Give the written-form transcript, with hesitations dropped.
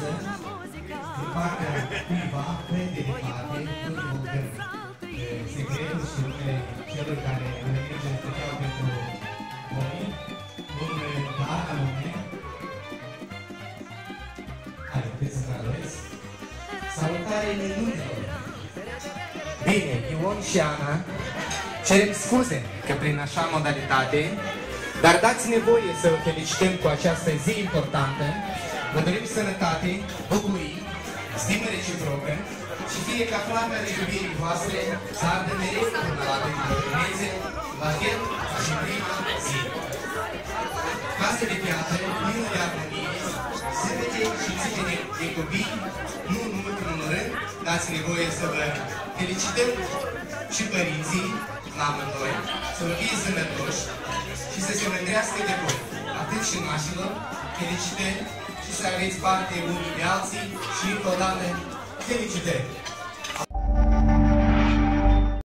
viață, din partea cuiva, crede de parte, nu divulgăm secretul și numele celor care merge special pentru oameni, un dar anume, care puteți să traduceți, salutare minunilor! Bine, Ion și Ana, cerem scuze că prin așa modalitate, dar dați-ne voie să vă felicităm cu această zi importantă. Vă dorim sănătate, bucurii, stimă reciprocă și fie ca flacăra iubirii voastre să ardă mereu până la Dumnezeu, la fel ca și prima zi. Casă de piatră, plină de armonie, sâmbete și ține de copii, nu în ultimul rând, dați-ne voie să vă felicităm și părinții la amândoi, să vă fie sănătoși și să se mândrească de voi, atât și nașilor, felicitări și să aveți parte unii de alții și încă o dată felicitări!